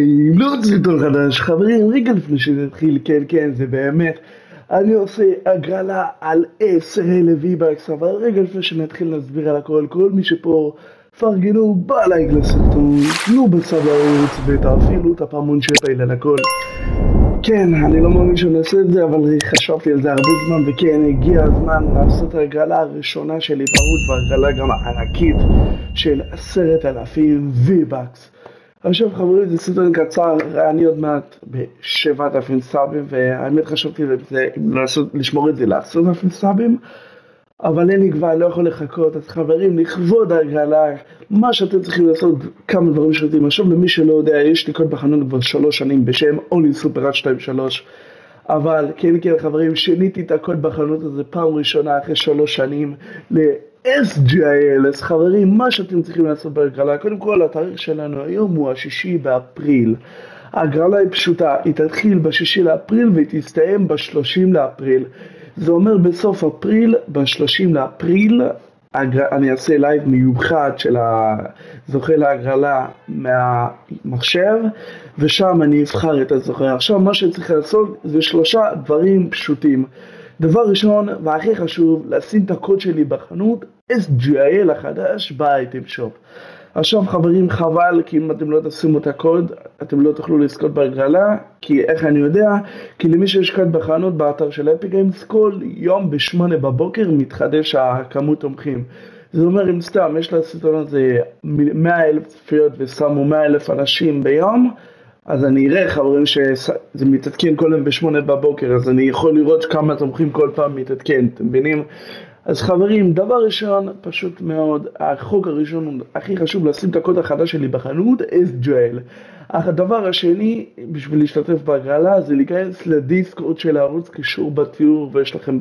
חברים, לא סרטון חדש, חברים, רגע לפני שנתחיל, כן, זה באמת, אני עושה הגרלה על 10,000 V-Bucks, אבל רגע לפני שנתחיל נסביר על הכל, כל מי שפה פרגנו בלייק לסרטון, תנו בצד לערוץ ותאפילו את הפעמון שפעיל על הכל. כן, אני לא מאמין שנעשה את זה, אבל חשבתי על זה הרבה זמן, וכן, הגיע הזמן לעשות ההגרלה הראשונה שלי בערוץ, וההגרלה גם הענקית של 10,000 V-Bucks. עכשיו חברים, זה סרטון קצר, אני עוד מעט ב7,000 סאבים, והאמת חשבתי לשמור את זה ל10,000 סאבים, אבל אין לי כבר, לא יכול לחכות. אז חברים, לכבוד ההגרלה, מה שאתם צריכים לעשות, כמה דברים שרתים. עכשיו למי שלא יודע, יש לי קוד בחנות כבר 3 שנים בשם Only Super 23, אבל כן חברים, שיניתי את הקוד בחנות הזה פעם ראשונה אחרי 3 שנים ל-SGIL. אז חברים, מה שאתם צריכים לעשות בהגרלה, קודם כל התאריך שלנו היום הוא 6 באפריל. ההגרלה היא פשוטה, היא תתחיל ב6 לאפריל והיא תסתיים ב30 לאפריל. זה אומר בסוף אפריל, ב30 לאפריל, אני אעשה לייב מיוחד של הזוכה להגרלה מהמחשב, ושם אני אבחר את הזוכה. עכשיו מה שצריך לעשות זה 3 דברים פשוטים. דבר ראשון והכי חשוב, לשים את הקוד שלי בחנות, SGIL החדש באייטם שופ. עכשיו חברים, חבל, כי אם אתם לא תשימו את הקוד, אתם לא תוכלו לזכות בהגרלה. כי איך אני יודע? כי למי שיש קוד בחנות באתר של אפיק גיימס, כל יום ב8 בבוקר מתחדש הכמות תומכים. זה אומר, אם סתם יש לסרטון הזה 100,000 צפיות ושמו 100,000 אנשים ביום, אז אני אראה חברים שזה מתעדכן כל יום ב8 בבוקר, אז אני יכול לראות כמה תומכים כל פעם מתעדכן, אתם מבינים? אז חברים, דבר ראשון, פשוט מאוד, החוק הראשון הכי חשוב לשים את הקוד החדש שלי בחנות, SGIL. הדבר השני, בשביל להשתתף בהגרלה, זה להיכנס לדיסקורד של הערוץ, קישור בתיאור, ויש לכם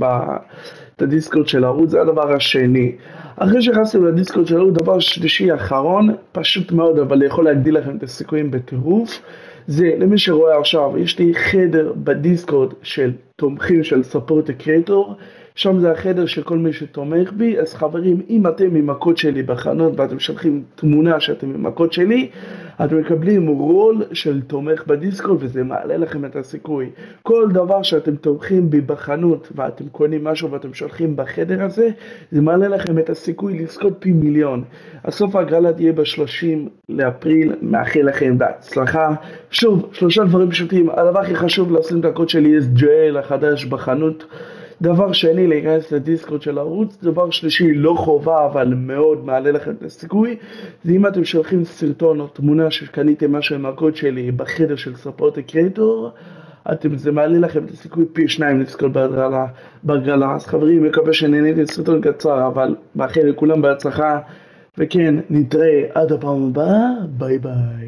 את הדיסקורד של הערוץ, זה הדבר השני. אחרי שהכנסתם לדיסקורד של הערוץ, דבר שלישי אחרון, פשוט מאוד, אבל יכול להגדיל לכם את הסיכויים בטירוף, זה למי שרואה עכשיו, יש לי חדר בדיסקורד של תומכים של ספורט קריאטור, שם זה החדר של כל מי שתומך בי. אז חברים, אם אתם עם הקוד שלי בחנות ואתם שולחים תמונה שאתם עם הקוד שלי, אתם מקבלים רול של תומך בדיסקורד, וזה מעלה לכם את הסיכוי. כל דבר שאתם תומכים בי בחנות ואתם קונים משהו ואתם שולחים בחדר הזה, זה מעלה לכם את הסיכוי לזכות פי מיליון. הסוף ההגרלה תהיה ב30 לאפריל, מאחל לכם בהצלחה. שוב, 3 דברים פשוטים. הדבר הכי חשוב, לשים את הקוד שלי SGIL החדש בחנות. דבר שני, להיכנס לדיסקורד של הערוץ. דבר שלישי, לא חובה אבל מאוד מעלה לכם את הסיכוי, זה אם אתם שולחים סרטון או תמונה שקניתם משהו עם הקוד שלי בחדר של ספורט קריאטור, זה מעלה לכם את הסיכוי פי 2 לזכות בהגרלה. אז חברים, מקווה שנהניתם סרטון קצר, אבל מאחל לכולם בהצלחה, וכן, נתראה עד הפעם הבאה, ביי ביי.